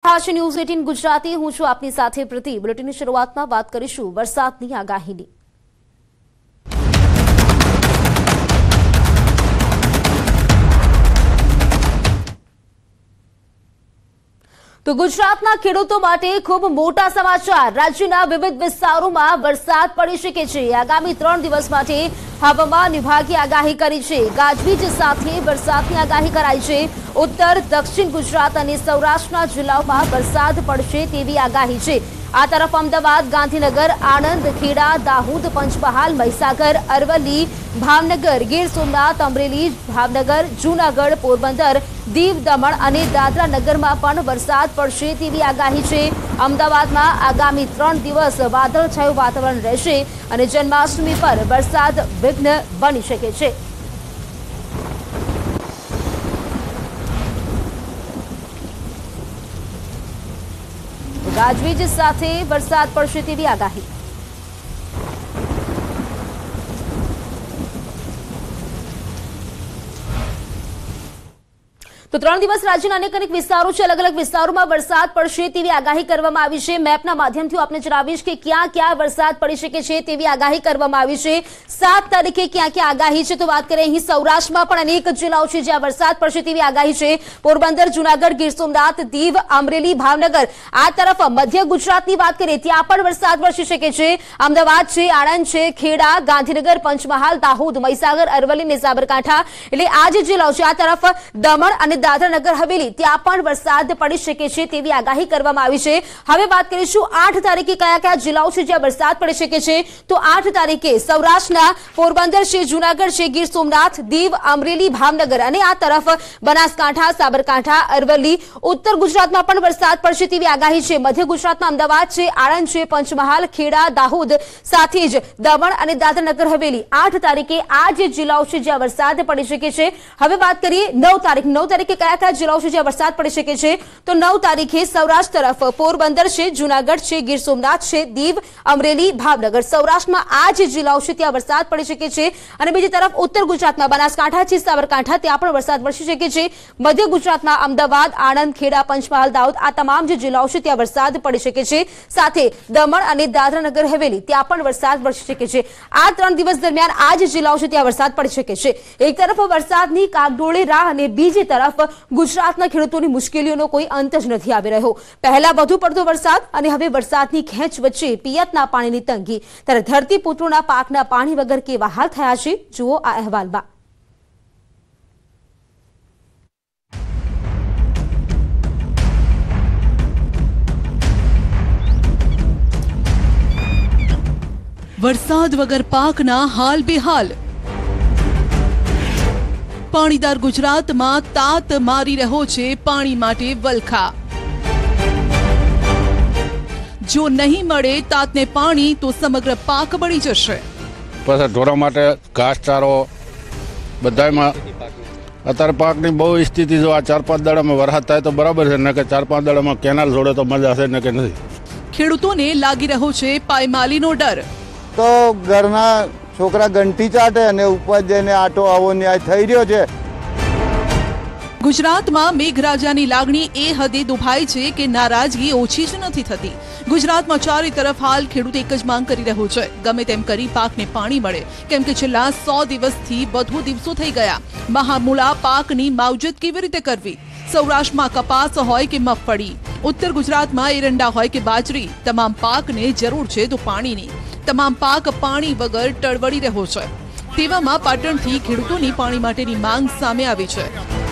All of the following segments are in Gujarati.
હાશ ન્યૂઝ 18 ગુજરાતી હું છું આપની સાથે પ્રતિ બુલેટિનની શરૂઆતમાં વાત કરીશું વરસાદની આગાહીની। तो गुजरातना खेडूतो माटे खूब मोटा समाचार। राज्यना विविध विस्तारों वरसाद पड़ी शके छे। आगामी 3 दिवस माटे हवामान विभागे आगाही करी छे। गाजवीज साथे वरसादनी आगाही कराई छे। उत्तर दक्षिण गुजरात अने सौराष्ट्રના जिल्लाओमां वरसाद पड़शे तेवी आगाही छे। आ तरफ अमदावाद, गांधीनगर, आणंद, खेड़ा, दाहोद, पंचमहाल, महीसागर, अरवली, भावनगर, गीर सोमनाथ, अमरेली, भावनगर, जूनागढ़, पोरबंदर, दीव, दमण अने दादरा नगरमां पण वरसाद पड़शे तेवी आगाही छे। अमदावादमां आगामी 3 दिवस वादळछाયું वातावरण रहेशे अने जन्माष्टमी पर वरसाद विघ्न बनी शके छे। गाजवीज साथे वरसाद पड़शे तेवी आगाही। तो 3 दिवस राज्यના અનેક વિસ્તારો છે। અલગ અલગ વિસ્તારોમાં વરસાદ પડશે તેવી આગાહી કરવામાં આવી છે। મેપના માધ્યમથી આપને જણાવીશ કે ક્યાં ક્યાં વરસાદ પડી શકે છે તેવી આગાહી કરવામાં આવી છે। 7 તારીખે ક્યાં ક્યાં આગાહી છે તો વાત કરીએ અહીં સૌરાષ્ટ્રમાં પણ અનેક જિલ્લાઓ છે જ્યાં વરસાદ પડશે તેવી આગાહી છે। પોરબંદર, જૂનાગઢ, ગીર સોમનાથ, દીવ, અમરેલી, ભાવનગર। આ તરફ મધ્ય ગુજરાતની વાત કરીએ ત્યાં પણ વરસાદ વરસી શકે છે। અમદાવાદ છે, આણંદ છે, ખેડા, ગાંધીનગર, પંચમહાલ, દાહોદ, મહીસાગર, અરવલ્લી અને સાબરકાંઠા એટલે આ જે જિલ્લાઓ છે। આ તરફ દમણ અને દાદરાનગર હવેલી ત્યાં પણ વરસાદ પડી શકે છે તેવી આગાહી કરવામાં આવી છે। હવે વાત કરીશું 8 તારીખે કયા કયા જિલ્લાઓ છે જ્યાં વરસાદ પડી શકે છે તો 8 તારીખે સૌરાષ્ટ્રના પોરબંદર છે, જૂનાગઢ છે, ગીર સોમનાથ, દીવ, અમરેલી, ભાવનગર અને આ તરફ બનાસકાંઠા, સાબરકાંઠા, અરવલ્લી। ઉત્તર ગુજરાતમાં પણ વરસાદ પડશે તેવી આગાહી છે। મધ્ય ગુજરાતમાં અમદાવાદ છે, આણંદ છે, પંચમહાલ, ખેડા, દાહોદ સાથે જ દમણ અને દાદરાનગર હવેલી 8 તારીખે આ જે જિલ્લાઓ છે જ્યાં વરસાદ પડી શકે છે। હવે વાત કરીએ 9 તારીખે કયા કયા જિલ્લાઓ છે જ્યાં વરસાદ પડી શકે છે તો 9 તારીખે સૌરાષ્ટ્ર તરફ પોરબંદર છે, જૂનાગઢ છે, ગીર સોમનાથ છે, દીવ, અમરેલી, ભાવનગર। સૌરાષ્ટ્રમાં આ જે જિલ્લાઓ છે ત્યાં વરસાદ પડી શકે છે અને બીજી તરફ ઉત્તર ગુજરાતમાં બનાસકાંઠા છે, સાબરકાંઠા ત્યાં પણ વરસાદ વરસી શકે છે। મધ્ય ગુજરાતમાં અમદાવાદ, આણંદ, ખેડા, પંચમહાલ, દાહોદ આ તમામ જે જિલ્લાઓ છે ત્યાં વરસાદ પડી શકે છે। સાથે દમણ અને દાદરાનગર હવેલી ત્યાં પણ વરસાદ વરસી શકે છે। આ 3 દિવસ દરમિયાન આ જે જિલ્લાઓ છે ત્યાં વરસાદ પડી શકે છે। એક તરફ વરસાદની કાગડોળે રાહ અને બીજી તરફ ગુજરાતના ખેડૂતોની મુશ્કેલીઓનો કોઈ અંત જ નથી આવી રહ્યો। પહેલા વધુ પડતો વરસાદ અને હવે વરસાદની ખેંચ વચ્ચે પિયતના પાણીની તંગી ત્યારે ધરતીપુત્રોના પાકના પાણી વગર કેવા હાલ થયા છે જુઓ આ અહેવાલમાં। વરસાદ વગર પાકના હાલ બેહાલ। પાણીદાર ગુજરાતમાં તાત મારી રહ્યો છે પાણી માટે વલખા। જો નહીં મળે તાતને પાણી તો સમગ્ર પાક બળી જશે। પછી ઢોરા માટે ઘાસચારો બધામાં અત્યારે પાકની બહુ સ્થિતિ જો આ 4-5 દાડામાં વરસાદ થાય તો બરાબર છે ને કે 4-5 દાડામાં કેનાલ જોડે તો મજા છે ને કે નથી। ખેડૂતોને લાગી રહ્યો છે પાયમાલીનો ડર। તો ઘરના છોકરા ઘંટી ચાટે અને ઉપર જઈને આટો આવો ન્યાય થઈ રહ્યો છે। ગુજરાતમાં મેઘરાજાની લાગણી એ હદે દુભાઈ છે કે નારાજગી ઓછી જ નથી થતી। ગુજરાતમાં ચારે તરફ હાલ ખેડૂત એક જ માંગ કરી રહ્યો છે ગમે તેમ કરી પાકને પાણી મળે કેમ કે છેલ્લા 100 દિવસથી વધુ દિવસો થઈ ગયા। મહામૂલા પાકની માવજત કેવી રીતે કરવી? સૌરાષ્ટ્રમાં કપાસ હોય કે મગફળી, ઉત્તર ગુજરાતમાં એરંડા હોય કે બાજરી, તમામ પાકને જરૂર છે તો પાણીની। તમામ પાક પાણી વગર ટળવળી રહ્યો છે। તેવામાં પાટણથી ખેડૂતોની પાણી માટેની માંગ સામે આવી છે।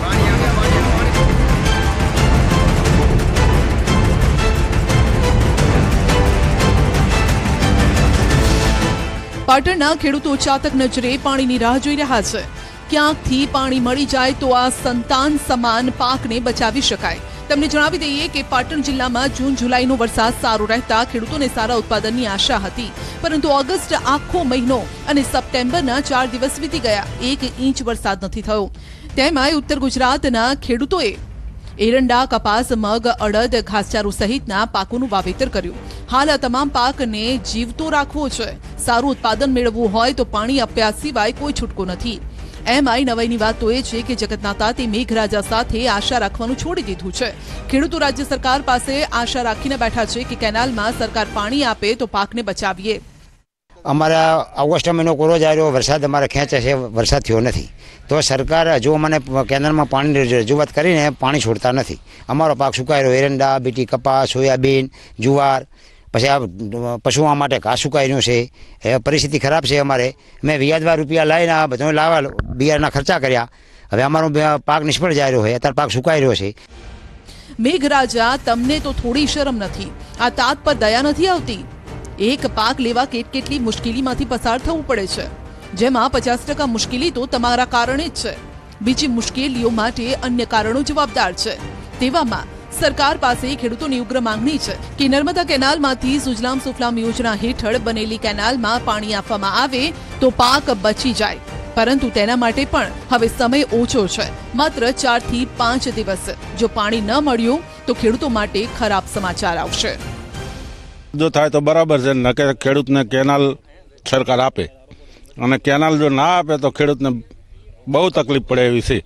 પાટણના ખેડૂતો ચાતક નજરે પાણીની રાહ જોઈ રહ્યા છે। ક્યાંકથી પાણી મળી જાય તો આ સંતાન સમાન પાકને બચાવી શકાય। તમને જણાવી દઈએ કે પાટણ જિલ્લામાં જૂન જુલાઈનો વરસાદ સારો રહેતા ખેડૂતોને સારા ઉત્પાદનની આશા હતી પરંતુ ઓગસ્ટ આખો મહિનો અને સપ્ટેમ્બરના 4 દિવસ વીતી ગયા 1 ઇંચ વરસાદ નથી થયો। તેમાંય ઉત્તર ગુજરાતના ખેડૂતોએ એરંડા, કપાસ, મગ, અડદ, ઘાસચારો સહિતના પાકોનું વાવેતર કર્યું। હાલ આ તમામ પાકને જીવતો રાખવો છે। સારું ઉત્પાદન મેળવવું હોય તો પાણી આપ્યા સિવાય કોઈ છૂટકો નથી। એમઆઈ નવાઈની વાત તો એ છે કે જગતના તાતે મેઘરાજા સાથે આશા રાખવાનું છોડી દીધું છે। ખેડૂતો રાજ્ય સરકાર પાસે આશા રાખીને બેઠા છે કે કેનાલમાં સરકાર પાણી આપે તો પાકને બચાવીએ। અમારા ઓગસ્ટ મહિનો કોરો જ આવ્યો, વરસાદ અમારે ખેંચે છે, વરસાદ થયો નથી તો સરકાર હજુ મને કેનાલમાં પાણીની રજૂઆત કરીને પાણી છોડતા નથી। અમારો પાક સુકાઈ રહ્યો, એરંડા, બીટી, કપાસ, સોયાબીન, જુવાર, પછી આ પશુઓ માટે ઘાસ સુકાઈ રહ્યું છે। એ પરિસ્થિતિ ખરાબ છે અમારે। મેં વ્યાજવા રૂપિયા લાવીને આ બધું લાવવા બિયારના ખર્ચા કર્યા, હવે અમારો પાક નિષ્ફળ જઈ રહ્યો છે, અત્યારે પાક સુકાઈ રહ્યો છે। મેઘરાજા, તમને તો થોડી શરમ નથી? આ તાત પર દયા નથી આવતી? એક પાક લેવા કેટલી મુશ્કેલીમાંથી પસાર થવું પડે છે, જેમાં 50% મુશ્કેલી તો તમારા કારણે જ છે, બીજી મુશ્કેલીઓ માટે અન્ય કારણો જવાબદાર છે। તેવામાં સરકાર પાસે ખેડૂતોની ઉગ્ર માંગણી છે કે નર્મદા કેનાલમાંથી સુજલામ સુફલામ યોજના હેઠળ બનેલી કેનાલમાં પાણી આપવામાં આવે તો પાક બચી જાય, પરંતુ તેના માટે પણ હવે સમય ઓછો છે, માત્ર 4 થી 5 દિવસ। જો પાણી ન મળ્યું તો ખેડૂતો માટે ખરાબ સમાચાર આવશે। જો થાય તો બરાબર છે, ન કે ખેડૂતને કેનાલ સરકાર આપે, અને કેનાલ જો ના આપે તો ખેડૂતને બહુ તકલીફ પડે એવી છે।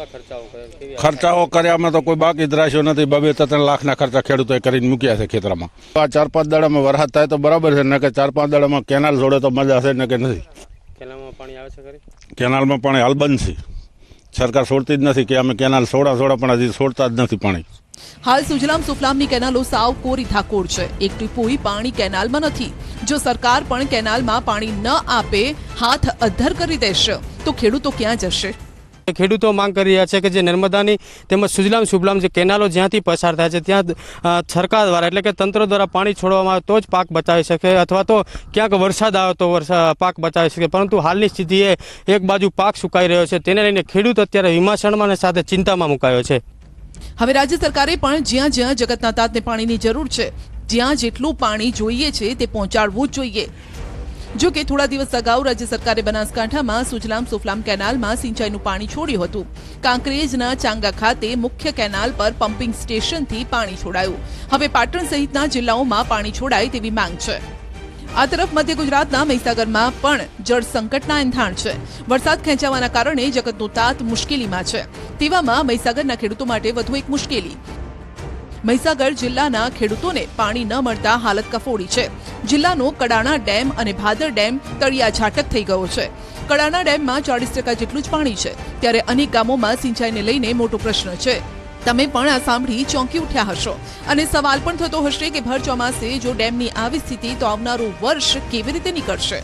ખર્ચાઓ કર્યામાં તો કોઈ બાકી જ રાખ્યો નથી। 2-3 લાખના ખર્ચા ખેડૂતોએ કરીને મૂક્યા છે ખેતરમાં। આ 4-5 દાડામાં વરસાદ થાય તો બરાબર છે, ન કે 4-5 દાડામાં કેનાલ છોડે તો મજા છે, ન કે નથી। કેનાલમાં પાણી આવે છે ખરી? કેનાલમાં પાણી હાલ બંધ છે, સરકાર છોડતી જ નથી કે અમે કેનાલ છોડા પણ હજી છોડતા જ નથી પાણી। હાલ સુજલામ સુફલામની કેનાલો સાવ કોરી ધાકોર છે, એક ટીપુય પાણી કેનાલમાં નથી। જો સરકાર પણ કેનાલમાં પાણી ન આપે, હાથ અદ્ધર કરી દેશે તો ખેડૂતો ક્યાં જશે? ખેડૂતો માંગ કરી રહ્યા છે કે જે નર્મદાની તેમજ સુજલામ સુફલામ જે કેનાલો જ્યાંથી પસાર થાય છે ત્યાં સરકાર દ્વારા એટલે કે તંત્ર દ્વારા પાણી છોડવામાં આવે તો જ પાક બચાવી શકે, અથવા તો ક્યાંક વરસાદ આવે તો પાક બચાવી શકે। પરંતુ હાલની સ્થિતિએ એક બાજુ પાક સુકાઈ રહ્યો છે, તેને લઈને ખેડૂત અત્યારે વિમાસણમાં સાથે ચિંતામાં મુકાયો છે। હવે રાજ્ય સરકારે પણ જ્યાં જ્યાં જગતના તાતને પાણીની જરૂર છે, જ્યાં જેટલું પાણી જોઈએ છે તે પહોંચાડવું જ જોઈએ। જો કે થોડા દિવસ અગાઉ રાજ્ય સરકારે બનાસકાંઠામાં સુજલામ સુફલામ કેનાલમાં સિંચાઈનું પાણી છોડ્યું હતું। કાંકરેજના ચાંગા ખાતે મુખ્ય કેનાલ પર પમ્પિંગ સ્ટેશનથી પાણી છોડાયું। હવે પાટણ સહિતના જિલ્લાઓમાં પાણી છોડાય તેવી માંગ છે। આ તરફ મધ્ય ગુજરાતના મહીસાગરમાં પણ જળ સંકટના એંધાણ છે। વરસાદ ખેંચાવાના કારણે જગતનો તાત મુશ્કેલીમાં છે। તેવામાં મહીસાગરના ખેડૂતો માટે વધુ એક મુશ્કેલી। મહીસાગર જિલ્લાના ખેડૂતોને પાણી ન મળતા હાલત કફોડી છે। જિલ્લાનો કડાણા ડેમ અને ભાદર ડેમ તળિયા ઝાટક થઈ ગયો છે। કડાણા ડેમમાં 40% જેટલું જ પાણી છે, ત્યારે અનેક ગામોમાં સિંચાઈને લઈને મોટો પ્રશ્ન છે। તમે પણ આ સાંભળી ચોંકી ઉઠ્યા હશો અને સવાલ પણ થતો હશે કે ભર ચોમાસે જો ડેમની આવી સ્થિતિ તો આવનારું વર્ષ કેવી રીતે નીકળશે?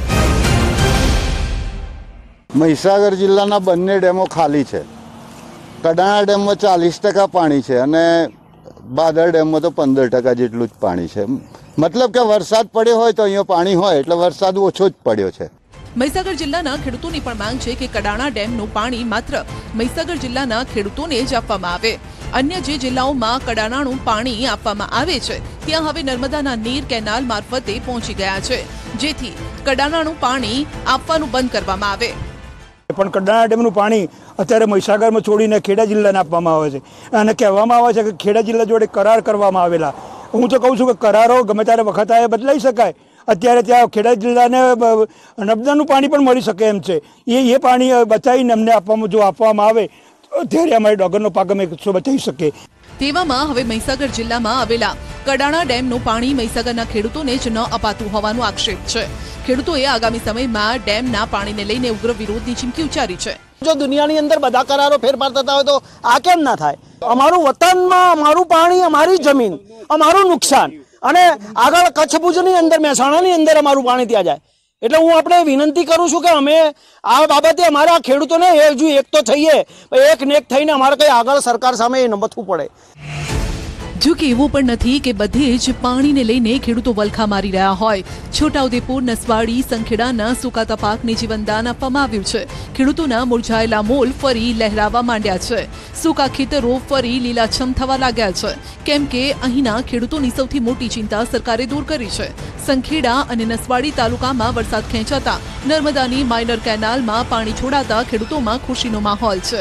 મહીસાગર જિલ્લાના બંને ડેમો ખાલી છે। કડાણા ડેમમાં 40% પાણી છે અને ભાદર ડેમમાં તો 15% જેટલું જ પાણી છે। મતલબ કે વરસાદ પડ્યો હોય તો અહીંયા પાણી હોય, એટલે વરસાદ ઓછો જ પડ્યો છે। મહીસાગર જિલ્લાના ખેડૂતોની પણ માંગ છે કે કડાણા ડેમનું પાણી માત્ર મહીસાગર જિલ્લાના ખેડૂતોને જ આપવામાં આવે। અન્ય જે જિલ્લાઓમાં કડાણાનું પાણી આપવામાં આવે છે ત્યાં હવે નર્મદાના નીર કેનાલ મારફતે પહોંચી ગયા છે, જેથી કડાણાનું પાણી આપવાનું બંધ કરવામાં આવે। પણ કડાણા ડેમનું પાણી અત્યારે મહીસાગરમાં છોડીને ખેડા જિલ્લાને આપવામાં આવે છે અને કહેવામાં આવે છે કે ખેડા જિલ્લા જોડે કરાર કરવામાં આવેલા। હું તો કહું છું કે કરારો ગમે ત્યારે વખત આવે બદલાઈ શકાય। અત્યારે ત્યાં ખેડા જિલ્લાને નર્મદાનું પાણી પણ મળી શકે એમ છે। એ પાણી બચાવીને અમને આપવામાં આવે ત્યારે અમારી ડોગરનો પાક અમે બચાવી શકીએ। તેવામાં હવે મહીસાગર જિલ્લામાં આવેલા કડાણા ડેમનું પાણી મહીસાગરના ખેડૂતોને જ ન અપાતું હોવાનો આક્ષેપ છે। ખેડૂતોએ આગામી સમયમાં ડેમના પાણીને લઈને ઉગ્ર વિરોધની ચીમકી ઉચ્ચારી છે। જો દુનિયાની અંદર બધા કરારો ફેરફાર થતા હોય તો આ કેમ ના થાય? અમારું વતનમાં અમારું પાણી, અમારી જમીન, અમારું નુકસાન, અને આગળ કચ્છ ભુજની અંદર, મહેસાણાની અંદર અમારું પાણી ત્યાં જાય। એટલે હું આપણે વિનંતી કરું છું કે અમે આ બાબતે અમારા ખેડૂતોને હજુ એક તો થઈએ, એક ને એક થઈને અમારે કઈ આગળ સરકાર સામે નમતવું પડે। જો કે એવું પણ નથી કે બધે જ પાણીને લઈને ખેડૂતો વલખા મારી રહ્યા હોય। છોટાઉદેપુર, નસવાડી, સંખેડાના સુકાતા પાકને જીવનદાન આપવામાં આવ્યું છે। ખેડૂતોના મુરઝાયેલા મોલ ફરી લહેરાવા માંડ્યા છે। સૂકા ખેતરો ફરી લીલાછમ થવા લાગ્યા છે, કેમ કે અહીંના ખેડૂતોની સૌથી મોટી ચિંતા સરકારે દૂર કરી છે। સંખેડા અને નસવાડી તાલુકામાં વરસાદ ખેંચાતા નર્મદાની માઇનર કેનાલમાં પાણી છોડાતા ખેડૂતોમાં ખુશીનો માહોલ છે।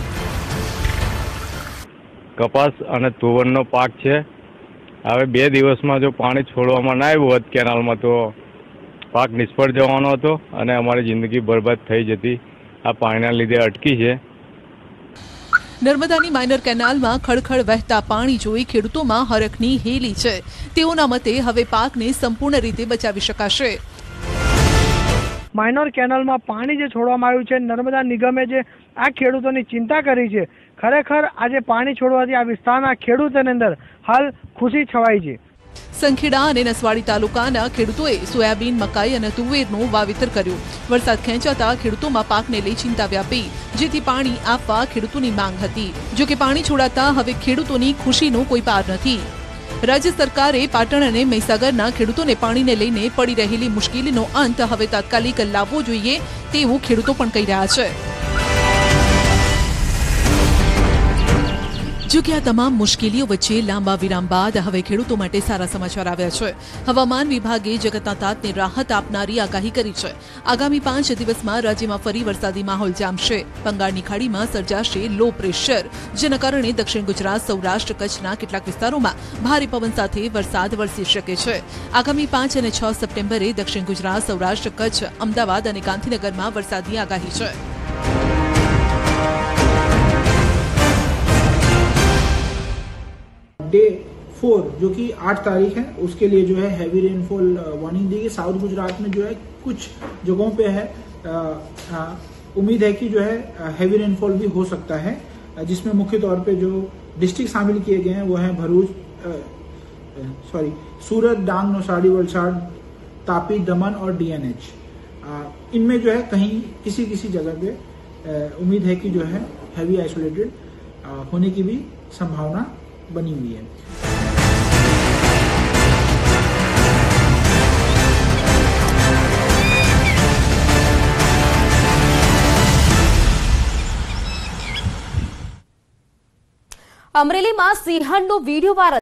કપાસ અને તુવરનો પાક છે। હવે 2 દિવસમાં જો પાણી છોડવામાં ના આવ્યું હોત કેનાલમાં તો પાક નિષ્ફળ જવાનો હતો અને અમારી જિંદગી બરબાદ થઈ જતી। આ પાણીના લીધે અટકી છે. નર્મદાની માઇનર કેનાલમાં ખળખળ વહેતા પાણી જોઈ ખેડૂતોમાં હરખની હેલી છે. તેઓના મતે હવે પાકને સંપૂર્ણ રીતે બચાવી શકાશે. માઇનર કેનાલમાં પાણી જે છોડવામાં આવ્યું છે, નર્મદા નિગમે જે આ ખેડૂતોની ચિંતા કરી છે, ખરેખર આજે પાણી છોડવાથી આ વિસ્તારના ખેડૂતોની અંદર હાલ ખુશી છવાઈ છે. સંખેડા અને નસવાડી તાલુકાના ખેડૂતોએ સોયાબીન, મકાઈ અને તુવેરનું વાવેતર કર્યું. વરસાદ ખેંચાતા ખેડૂતોમાં પાકને લઈ ચિંતા વ્યાપી, જેથી પાણી આપવા ખેડૂતોની માંગ હતી. જો કે પાણી છોડાતા હવે ખેડૂતોની ખુશીનો કોઈ પાર નથી. રાજ્ય સરકારે પાટણ અને મહીસાગરના ખેડૂતોને પાણીને લઈને પડી રહેલી મુશ્કેલીનો અંત હવે તાત્કાલિક લાવવો જોઈએ તેવું ખેડૂતો પણ કહી રહ્યા છે. જો કે આ તમામ મુશ્કેલીઓ વચ્ચે લાંબા વિરામ બાદ હવે ખેડૂતો માટે સારા સમાચાર આવ્યા છે. હવામાન વિભાગે જગતના તાતને રાહત આપનારી આગાહી કરી છે. આગામી 5 દિવસમાં રાજ્યમાં ફરી વરસાદી માહોલ જામશે. બંગાળની ખાડીમાં સર્જાશે લો પ્રેશર, જેના કારણે દક્ષિણ ગુજરાત, સૌરાષ્ટ્ર, કચ્છના કેટલાક વિસ્તારોમાં ભારે પવન સાથે વરસાદ વરસી શકે છે. આગામી 5 અને 6 સપ્ટેમ્બરે દક્ષિણ ગુજરાત, સૌરાષ્ટ્ર, કચ્છ, અમદાવાદ અને ગાંધીનગરમાં વરસાદની આગાહી છે. डे 4 जो कि 8 तारीख है, उसके लिए जो है हैवी रेनफॉल वार्निंग दी गई. साउथ गुजरात में जो है कुछ जगहों पे है, उम्मीद है कि जो है हैवी रेनफॉल भी हो सकता है, जिसमें मुख्य तौर पे जो डिस्ट्रिक्ट शामिल किए गए हैं वो हैं सूरत, डांग, नौसाड़ी, वलसाड़, तापी, दमन और DNH. इनमें जो है कहीं किसी जगह पे उम्मीद है कि जो है हैवी आइसोलेटेड होने की भी संभावना बनी हुई है. અમરેલીમાં સિંહણનો વિડીયો વાયરલ